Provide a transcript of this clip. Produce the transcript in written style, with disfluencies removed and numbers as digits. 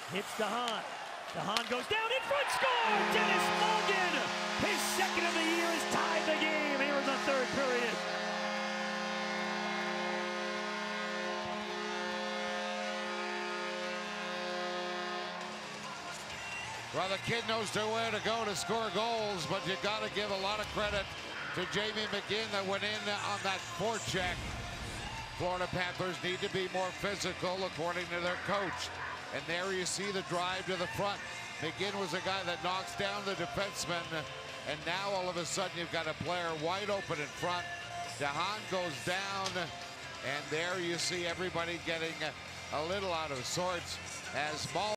Hits DeHaan. DeHaan goes down in front, score! Denis Malgin! His second of the year has tied the game here in the third period. Well, the kid knows where to go to score goals, but you got to give a lot of credit to Mcginn that went in on that forecheck. Florida Panthers need to be more physical, according to their coach. And there you see the drive to the front. Mcginn was a guy that knocks down the defenseman, and now all of a sudden you've got a player wide open in front. DeHaan goes down, and there you see everybody getting a little out of sorts as Malgin